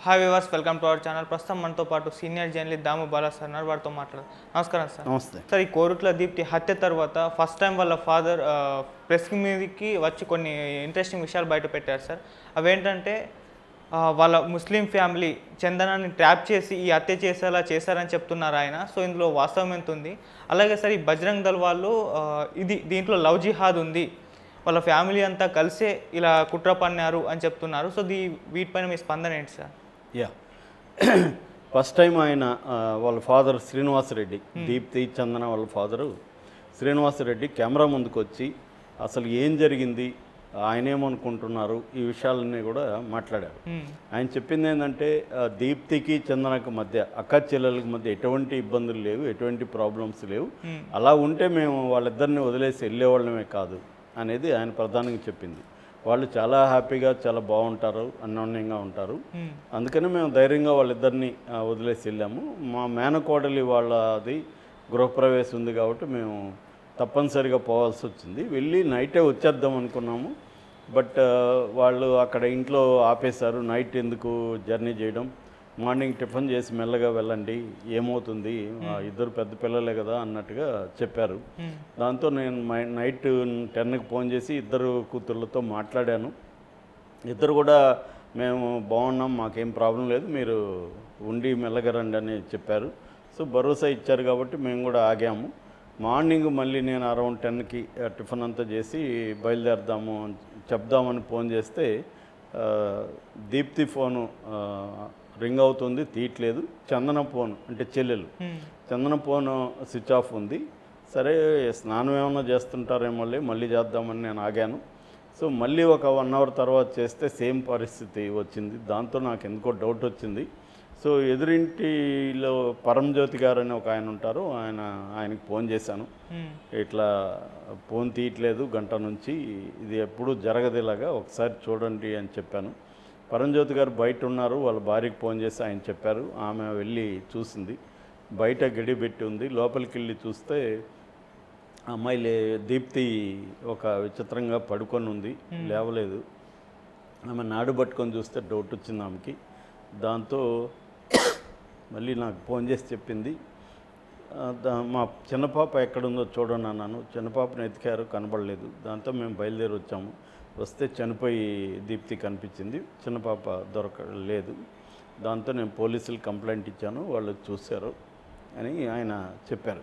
Hi viewers, welcome to our channel. ప్రస్తుతం మనతో పాటు senior journalist Damu Bala sir ఉన్నారు. వారితో మాట్లాడదాం. నమస్కారం సార్. నమస్తే సార్, ఈ కోరుట్ల దీప్తి హత్య తర్వాత ఫస్ట్ టైం వాళ్ళ ఫాదర్ ప్రెస్ మీదకి వచ్చి కొన్ని ఇంట్రెస్టింగ్ విషయాలు బయట పెట్టారు సార్. అవేంటంటే వాళ్ళ ముస్లిం ఫ్యామిలీ చందనాన్ని ట్రాప్ చేసి ఈ హత్య చేసేలా చేశారని చెప్తున్నారు ఆయన. సో ఇందులో వాస్తవం ఎంత ఉంది? అలాగే సార్, ఈ బజరంగ్ దళ్ వాళ్ళు దీంట్లో లవ్ జిహాద్ ఉంది, వాళ్ళ ఫ్యామిలీ అంతా కలిసే ఇలా కుట్ర పన్నారు అని చెప్తున్నారు. సో వీటిపైన మీ స్పందన ఏంటి సార్? యా ఫస్ట్ టైం ఆయన వాళ్ళ ఫాదర్ శ్రీనివాసరెడ్డి, దీప్తి చందన వాళ్ళ ఫాదరు శ్రీనివాసరెడ్డి కెమెరా ముందుకు వచ్చి అసలు ఏం జరిగింది, ఆయన ఏమనుకుంటున్నారు, ఈ విషయాలన్నీ కూడా మాట్లాడారు. ఆయన చెప్పింది ఏంటంటే దీప్తికి చందనకు మధ్య అక్క చెల్లెలకి మధ్య ఎటువంటి ఇబ్బందులు లేవు, ఎటువంటి ప్రాబ్లమ్స్ లేవు, అలా ఉంటే మేము వాళ్ళిద్దరిని వదిలేసి వెళ్ళేవాళ్ళమే కాదు అనేది ఆయన ప్రధానంగా చెప్పింది. వాళ్ళు చాలా హ్యాపీగా చాలా బాగుంటారు, అన్యోన్యంగా ఉంటారు, అందుకని మేము ధైర్యంగా వాళ్ళిద్దరిని వదిలేసి వెళ్ళాము. మా మేనకోడలి వాళ్ళది గృహప్రవేశం ఉంది కాబట్టి మేము తప్పనిసరిగా పోవాల్సి వచ్చింది. వెళ్ళి నైటే వచ్చేద్దాం అనుకున్నాము, బట్ వాళ్ళు అక్కడ ఇంట్లో ఆపేశారు. నైట్ ఎందుకు జర్నీ చేయడం, మార్నింగ్ టిఫిన్ చేసి మెల్లగా వెళ్ళండి, ఏమవుతుంది, ఇద్దరు పెద్ద పిల్లలే కదా అన్నట్టుగా చెప్పారు. దాంతో నేను నైట్ 10కి ఫోన్ చేసి ఇద్దరు కూతుర్లతో మాట్లాడాను. ఇద్దరు కూడా మేము బాగున్నాం, మాకేం ప్రాబ్లం లేదు, మీరు ఉండి మెల్లగా రండి అని చెప్పారు. సో భరోసా ఇచ్చారు కాబట్టి మేము కూడా ఆగాము. మార్నింగ్ మళ్ళీ నేను అరౌండ్ 10కి టిఫిన్ అంతా చేసి బయలుదేరదాము చెప్దామని ఫోన్ చేస్తే దీప్తి ఫోను రింగ్ అవుతుంది, తీయట్లేదు. చందన ఫోను అంటే చెల్లెలు, చందన ఫోను స్విచ్ ఆఫ్ ఉంది. సరే స్నానం ఏమన్నా చేస్తుంటారేమో, మళ్ళీ చేద్దామని నేను ఆగాను. సో మళ్ళీ ఒక 1 అవర్ తర్వాత చేస్తే సేమ్ పరిస్థితి వచ్చింది. దాంతో నాకు ఎందుకో డౌట్ వచ్చింది. సో ఎదురింటిలో పరంజ్యోతి గారు అని ఒక ఆయన ఉంటారు, ఆయనకి ఫోన్ చేశాను. ఇట్లా ఫోన్ తీయట్లేదు గంట నుంచి, ఇది ఎప్పుడు జరగదు ఇలాగా, ఒకసారి చూడండి అని చెప్పాను. పరంజ్యోతి గారు బయట ఉన్నారు, వాళ్ళ భార్యకి ఫోన్ చేసి ఆయన చెప్పారు. ఆమె వెళ్ళి చూసింది, బయట గడి పెట్టి ఉంది. లోపలికి వెళ్ళి చూస్తే అమ్మాయి దీప్తి ఒక విచిత్రంగా పడుకొని ఉంది, లేవలేదు. ఆమె నాడు పట్టుకొని చూస్తే డౌట్ వచ్చింది ఆమెకి. దాంతో మళ్ళీ నాకు ఫోన్ చేసి చెప్పింది, మా చిన్నపాప ఎక్కడుందో చూడండి అన్నాను. చిన్నపాపను ఎతికారు, కనబడలేదు. దాంతో మేము బయలుదేరి వచ్చాము. వస్తే చనిపోయి దీప్తి కనిపించింది, చిన్నపాప దొరకలేదు. దాంతో నేను పోలీసులు కంప్లైంట్ ఇచ్చాను, వాళ్ళు చూశారు అని ఆయన చెప్పారు.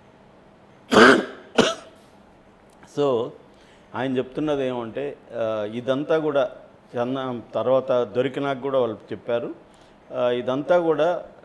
సో ఆయన చెప్తున్నది ఏమంటే ఇదంతా కూడా తర్వాత దొరికినాక కూడా వాళ్ళు చెప్పారు, ఇదంతా కూడా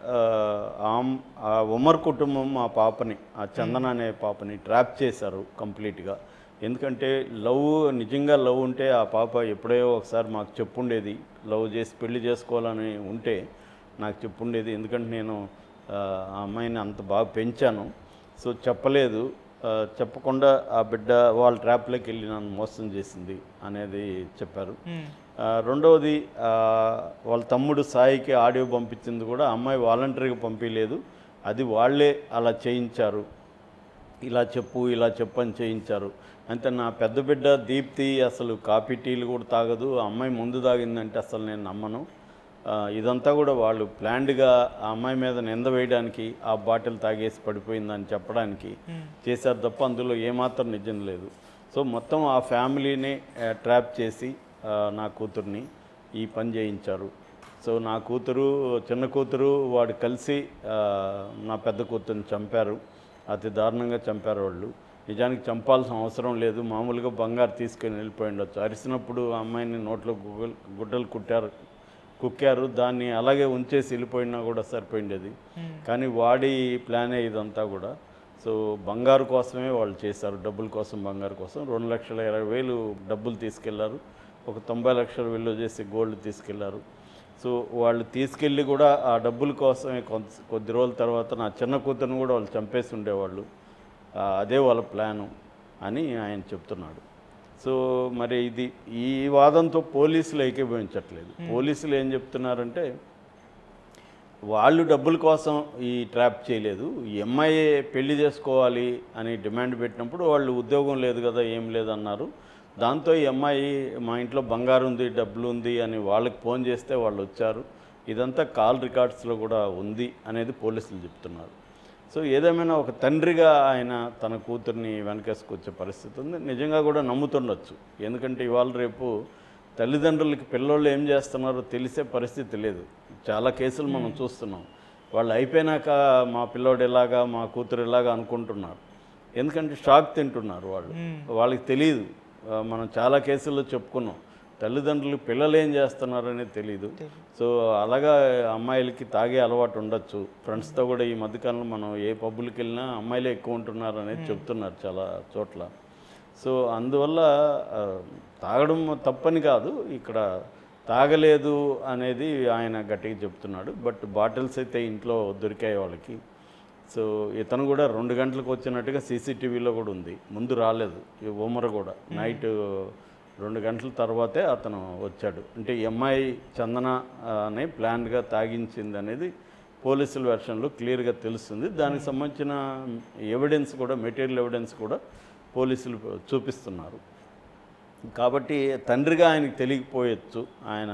ఆ ఉమర్ కుటుంబం ఆ పాపని, ఆ చందన అనే పాపని ట్రాప్ చేశారు కంప్లీట్గా. ఎందుకంటే నిజంగా లవ్ ఉంటే ఆ పాప ఎప్పుడో ఒకసారి మాకు చెప్పుండేది, లవ్ చేసి పెళ్లి చేసుకోవాలని ఉంటే నాకు చెప్పుండేది. ఎందుకంటే నేను ఆ అమ్మాయిని అంత బాగా పెంచాను. సో చెప్పలేదు, చెప్పకుండా ఆ బిడ్డ వాళ్ళ ట్రాప్లోకి వెళ్ళి నన్ను మోసం చేసింది అనేది చెప్పారు. రెండవది, వాళ్ళ తమ్ముడు సాయికి ఆడియో పంపించింది కూడా అమ్మాయి వాలంటరీగా పంపించలేదు, అది వాళ్ళే అలా చేయించారు, ఇలా చెప్పు అని చేయించారు. అంటే నా పెద్ద బిడ్డ దీప్తి అసలు కాఫీ టీలు కూడా తాగదు, ఆ అమ్మాయి ముందు తాగిందంటే అసలు నేను నమ్మను. ఇదంతా కూడా వాళ్ళు ప్లాన్డ్గా ఆ అమ్మాయి మీద నింద వేయడానికి, ఆ బాటిల్ తాగేసి పడిపోయిందని చెప్పడానికి చేశారు తప్ప అందులో ఏమాత్రం నిజం లేదు. సో మొత్తం ఆ ఫ్యామిలీని ట్రాప్ చేసి నా కూతుర్ని ఈ పని చేయించారు. సో నా కూతురు, చిన్న కూతురు వాడు కలిసి నా పెద్ద కూతుర్ని చంపారు, అతి దారుణంగా చంపారు వాళ్ళు. నిజానికి చంపాల్సిన అవసరం లేదు, మామూలుగా బంగారు తీసుకొని వెళ్ళిపోయి ఉండొచ్చు. అరిసినప్పుడు ఆ అమ్మాయిని నోట్లో గుడ్డలు కుక్కారు, దాన్ని అలాగే ఉంచేసి వెళ్ళిపోయినా కూడా సరిపోయిండేది. కానీ వాడి ప్లానే ఇదంతా కూడా. సో బంగారు కోసమే వాళ్ళు చేశారు, డబ్బుల కోసం, బంగారు కోసం. 2,20,000 డబ్బులు తీసుకెళ్లారు, ఒక 90 లక్షలు విలువ చేసి గోల్డ్ తీసుకెళ్లారు. సో వాళ్ళు తీసుకెళ్ళి కూడా ఆ డబ్బుల కోసమే కొద్ది రోజుల తర్వాత నా చిన్న కూతురుని కూడా వాళ్ళు చంపేసి ఉండేవాళ్ళు, అదే వాళ్ళ ప్లాను అని ఆయన చెప్తున్నాడు. సో మరి ఈ వాదంతో పోలీసులు ఏకీభవించట్లేదు. పోలీసులు ఏం చెప్తున్నారంటే వాళ్ళు డబ్బుల కోసం ఈ ట్రాప్ చేయలేదు, ఎంఐఏ పెళ్లి చేసుకోవాలి అని డిమాండ్ పెట్టినప్పుడు వాళ్ళు ఉద్యోగం లేదు కదా, ఏం లేదన్నారు. దాంతో ఈ అమ్మాయి మా ఇంట్లో బంగారు ఉంది, డబ్బులు ఉంది అని వాళ్ళకి ఫోన్ చేస్తే వాళ్ళు వచ్చారు. ఇదంతా కాల్ రికార్డ్స్లో కూడా ఉంది అనేది పోలీసులు చెప్తున్నారు. సో ఏదేమైనా ఒక తండ్రిగా ఆయన తన కూతుర్ని వెనకేసుకొచ్చే పరిస్థితి ఉంది. నిజంగా కూడా నమ్ముతుండొచ్చు, ఎందుకంటే ఇవాళ రేపు తల్లిదండ్రులకి పిల్లోళ్ళు ఏం చేస్తున్నారో తెలిసే పరిస్థితి లేదు. చాలా కేసులు మనం చూస్తున్నాం. వాళ్ళు అయిపోయినాక మా పిల్లోడు ఇలాగా మా కూతురు ఇలాగా అనుకుంటున్నారు, ఎందుకంటే షాక్ తింటున్నారు వాళ్ళకి తెలియదు. మనం చాలా కేసుల్లో చెప్పుకున్నాం, తల్లిదండ్రులు పిల్లలు ఏం చేస్తున్నారు అనేది తెలియదు. సో అలాగా అమ్మాయిలకి తాగే అలవాటు ఉండొచ్చు. ఫ్రెండ్స్తో కూడా ఈ మధ్యకాలంలో మనం ఏ పబ్బులకి వెళ్ళినా అమ్మాయిలే ఎక్కువ ఉంటున్నారు అనేది చెప్తున్నారు చాలా చోట్ల. సో అందువల్ల తాగడం తప్పని కాదు, ఇక్కడ తాగలేదు అనేది ఆయన గట్టిగా చెప్తున్నాడు. బట్ బాటిల్స్ అయితే ఇంట్లో దొరికాయి వాళ్ళకి. సో ఇతను కూడా 2 గంటలకు వచ్చినట్టుగా సీసీటీవీలో కూడా ఉంది, ముందు రాలేదు. ఈ ఉమర్ కూడా నైట్ 2 గంటల తర్వాతే అతను వచ్చాడు. అంటే ఈ అమ్మాయి చందన అని ప్లాన్గా తాగించింది అనేది పోలీసుల వెర్షన్లో క్లియర్గా తెలుస్తుంది. దానికి సంబంధించిన ఎవిడెన్స్ కూడా, మెటీరియల్ ఎవిడెన్స్ కూడా పోలీసులు చూపిస్తున్నారు. కాబట్టి తండ్రిగా ఆయనకి తెలియకపోయచ్చు, ఆయన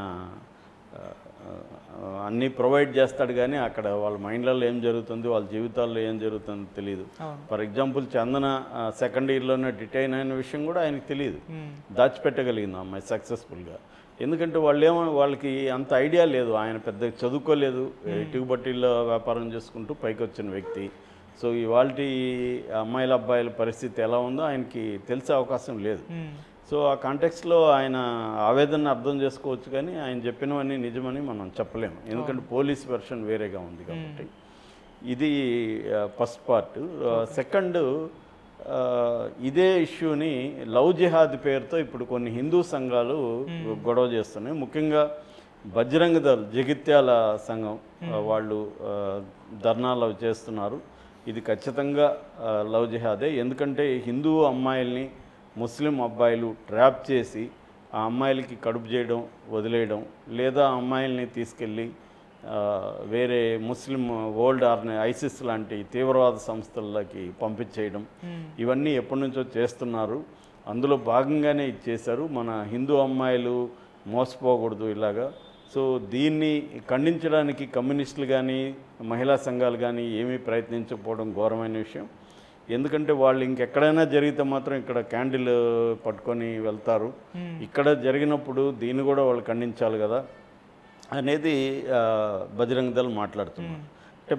అన్నీ ప్రొవైడ్ చేస్తాడు, కానీ అక్కడ వాళ్ళ మైండ్లలో ఏం జరుగుతుంది, వాళ్ళ జీవితాల్లో ఏం జరుగుతుందో తెలియదు. ఫర్ ఎగ్జాంపుల్ చందన 2nd ఇయర్లోనే డిటైన్ అయిన విషయం కూడా ఆయనకు తెలియదు. దాచిపెట్టగలిగింది అమ్మాయి సక్సెస్ఫుల్గా. ఎందుకంటే వాళ్ళకి అంత ఐడియా లేదు, ఆయన పెద్దగా చదువుకోలేదు, ఇటుకు బట్టీల్లో వ్యాపారం చేసుకుంటూ పైకి వచ్చిన వ్యక్తి. సో ఇవాళ అమ్మాయిల అబ్బాయిల పరిస్థితి ఎలా ఉందో ఆయనకి తెలిసే అవకాశం లేదు. సో ఆ కాంటెక్స్లో ఆయన ఆవేదన అర్థం చేసుకోవచ్చు, కానీ ఆయన చెప్పినవన్నీ నిజమని మనం చెప్పలేము, ఎందుకంటే పోలీస్ వెర్షన్ వేరేగా ఉంది కాబట్టి. ఇది ఫస్ట్ పార్ట్. సెకండ్, ఇదే ఇష్యూని లవ్ జిహాద్ పేరుతో ఇప్పుడు కొన్ని హిందూ సంఘాలు గొడవ చేస్తున్నాయి. ముఖ్యంగా బజరంగ్ దళ్ జగిత్యాల సంఘం వాళ్ళు ధర్నాలు చేస్తున్నారు. ఇది ఖచ్చితంగా లవ్ జిహాదే, ఎందుకంటే హిందూ అమ్మాయిల్ని ముస్లిం అబ్బాయిలు ట్రాప్ చేసి ఆ అమ్మాయిలకి కడుపు చేయడం, వదిలేయడం, లేదా ఆ అమ్మాయిల్ని తీసుకెళ్ళి వేరే ముస్లిం వరల్డ్ ఆర్గనై ఐసిస్ లాంటి తీవ్రవాద సంస్థలకి పంపించేయడం, ఇవన్నీ ఎప్పటి నుంచో చేస్తున్నారు. అందులో భాగంగానే ఇది చేశారు. మన హిందూ అమ్మాయిలు మోసపోకూడదు ఇలాగా. సో దీన్ని ఖండించడానికి కమ్యూనిస్టులు కానీ మహిళా సంఘాలు కానీ ఏమీ ప్రయత్నించకపోవడం ఘోరమైన విషయం. ఎందుకంటే వాళ్ళు ఇంకెక్కడైనా జరిగితే మాత్రం ఇక్కడ క్యాండిల్ పట్టుకొని వెళ్తారు, ఇక్కడ జరిగినప్పుడు దీన్ని కూడా వాళ్ళు ఖండించాలి కదా అనేది బజరంగ్ దళ్ మాట్లాడుతున్నారు. అంటే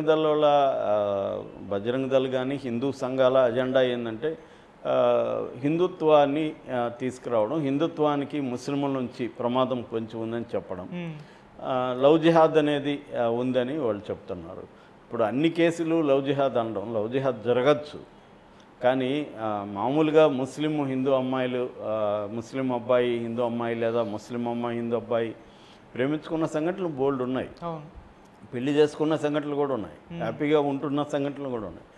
బజరంగ్ దళ్ కానీ హిందూ సంఘాల అజెండా ఏంటంటే హిందుత్వాన్ని తీసుకురావడం, హిందుత్వానికి ముస్లింల నుంచి ప్రమాదం కొంచెం ఉందని చెప్పడం, లవ్ జిహాద్ అనేది ఉందని వాళ్ళు చెప్తున్నారు. ఇప్పుడు అన్ని కేసులు లవ్ జిహాద్ అనడం, లవ్ జిహాద్ జరగచ్చు, కానీ మామూలుగా ముస్లిం హిందూ అమ్మాయిలు, ముస్లిం అబ్బాయి హిందూ అమ్మాయి లేదా ముస్లిం అమ్మాయి హిందూ అబ్బాయి ప్రేమించుకున్న సంఘటనలు బోల్డ్ ఉన్నాయి, పెళ్లి చేసుకున్న సంఘటనలు కూడా ఉన్నాయి, హ్యాపీగా ఉంటున్న సంఘటనలు కూడా ఉన్నాయి.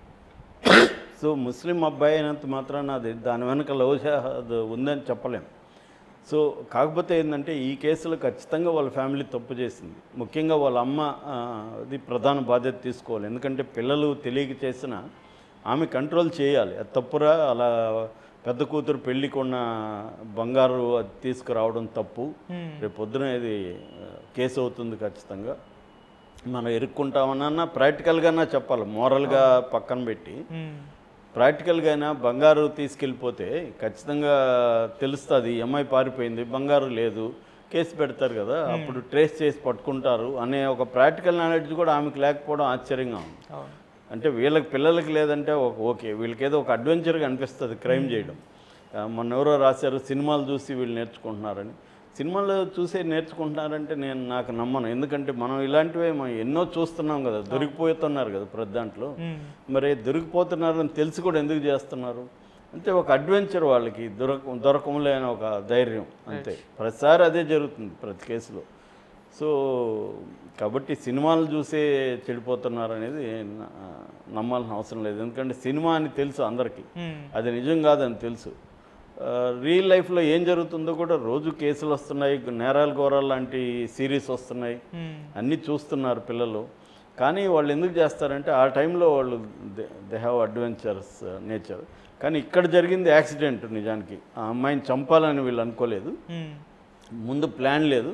సో ముస్లిం అబ్బాయి అయినంత మాత్రాన అది దాని వెనక లవ్ జిహాద్ ఉందని చెప్పలేం. సో కాకపోతే ఏంటంటే ఈ కేసులో ఖచ్చితంగా వాళ్ళ ఫ్యామిలీ తప్పు చేసింది. ముఖ్యంగా వాళ్ళ అమ్మ అది ప్రధాన బాధ్యత తీసుకోవాలి, ఎందుకంటే పిల్లలు తెలియక చేసిన ఆమె కంట్రోల్ చేయాలి. అది తప్పురా, అలా పెద్ద కూతురు పెళ్ళికి ఉన్న బంగారు అది తీసుకురావడం తప్పు. రేపు పొద్దున ఇది కేసు అవుతుంది ఖచ్చితంగా. మనం ఇరుక్కుంటామన్నా ప్రాక్టికల్గానా చెప్పాలి, మోరల్గా పక్కన పెట్టి ప్రాక్టికల్గా అయినా బంగారు తీసుకెళ్ళిపోతే ఖచ్చితంగా తెలుస్తుంది అమ్మాయి పారిపోయింది, బంగారు లేదు, కేసు పెడతారు కదా, అప్పుడు ట్రేస్ చేసి పట్టుకుంటారు అనే ఒక ప్రాక్టికల్ నాలెడ్జ్ కూడా ఆమెకు లేకపోవడం ఆశ్చర్యంగా ఉంది. అంటే వీళ్ళకి పిల్లలకి లేదంటే ఓకే, వీళ్ళకి ఏదో ఒక అడ్వెంచర్గా అనిపిస్తుంది క్రైమ్ చేయడం. మొన్న ఎవరో రాశారు సినిమాలు చూసి వీళ్ళు నేర్చుకుంటున్నారని. సినిమాలు చూసే నేర్చుకుంటున్నారంటే నాకు నమ్మను, ఎందుకంటే మనం ఇలాంటివే మనం ఎన్నో చూస్తున్నాం కదా, దొరికిపోతున్నారు కదా ప్రతి దాంట్లో. మరి దొరికిపోతున్నారని తెలిసి కూడా ఎందుకు చేస్తున్నారు అంటే ఒక అడ్వెంచర్, వాళ్ళకి దొరకములేని ఒక ధైర్యం, అంతే. ప్రతిసారి అదే జరుగుతుంది ప్రతి కేసులో. సో కాబట్టి సినిమాలు చూసే చెడిపోతున్నారు అనేది నమ్మాల్సిన అవసరం లేదు, ఎందుకంటే సినిమా అని తెలుసు అందరికీ, అది నిజం కాదని తెలుసు. రియల్ లైఫ్లో ఏం జరుగుతుందో కూడా రోజు కేసులు వస్తున్నాయి, నేరాలు ఘోరాలు లాంటి సిరీస్ వస్తున్నాయి, అన్నీ చూస్తున్నారు పిల్లలు. కానీ వాళ్ళు ఎందుకు చేస్తారంటే ఆ టైంలో వాళ్ళు దే హ్యావ్ అడ్వెంచరస్ నేచర్. కానీ ఇక్కడ జరిగింది యాక్సిడెంట్, నిజానికి ఆ అమ్మాయిని చంపాలని వీళ్ళు అనుకోలేదు, ముందు ప్లాన్ లేదు,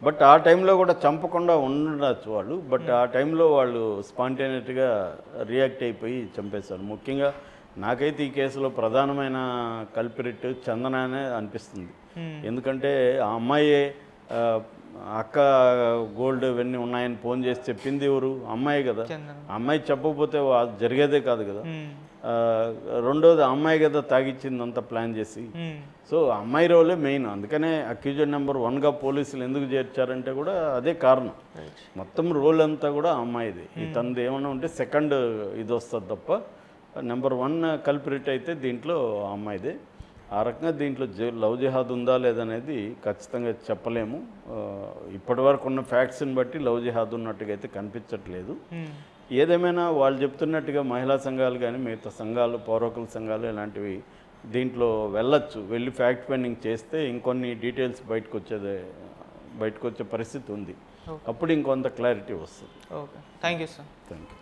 బట్ ఆ టైంలో కూడా చంపకుండా ఉండొచ్చు వాళ్ళు, బట్ ఆ టైంలో వాళ్ళు స్పాంటేనియస్గా రియాక్ట్ అయిపోయి చంపేశారు. ముఖ్యంగా నాకైతే ఈ కేసులో ప్రధానమైన కల్పిరిట్ చందన అనే అనిపిస్తుంది. ఎందుకంటే ఆ అమ్మాయే అక్క గోల్డ్ ఇవన్నీ ఉన్నాయని ఫోన్ చేసి చెప్పింది ఎవరు? అమ్మాయి కదా. అమ్మాయి చెప్పకపోతే జరిగేదే కాదు కదా. రెండోది అమ్మాయి కదా తాగిచ్చింది అంతా ప్లాన్ చేసి. సో అమ్మాయి రోలే మెయిన్. అందుకనే అక్యూజెడ్ నెంబర్ 1గా పోలీసులు ఎందుకు చేర్చారంటే కూడా అదే కారణం. మొత్తం రోల్ అంతా కూడా అమ్మాయిది. తనది ఏమన్నా ఉంటే సెకండ్ ఇది వస్తుంది తప్ప నెంబర్ 1 కల్పిరిట్ అయితే దీంట్లో అమ్మాయిదే. ఆ రకంగా దీంట్లో లవ్ జిహాద్ ఉందా లేదనేది ఖచ్చితంగా చెప్పలేము. ఇప్పటి వరకు ఉన్న ఫ్యాక్ట్స్ని బట్టి లవ్ జిహాద్ ఉన్నట్టుగా అయితే కనిపించట్లేదు. ఏదేమైనా వాళ్ళు చెప్తున్నట్టుగా మహిళా సంఘాలు కానీ మిగతా సంఘాలు, పౌరకుల సంఘాలు ఇలాంటివి దీంట్లో వెళ్ళొచ్చు. వెళ్ళి ఫ్యాక్ట్ ఫైండింగ్ చేస్తే ఇంకొన్ని డీటెయిల్స్ బయటకు వచ్చే పరిస్థితి ఉంది. అప్పుడు ఇంకొంత క్లారిటీ వస్తుంది. Okay, thank you sir. Thank you.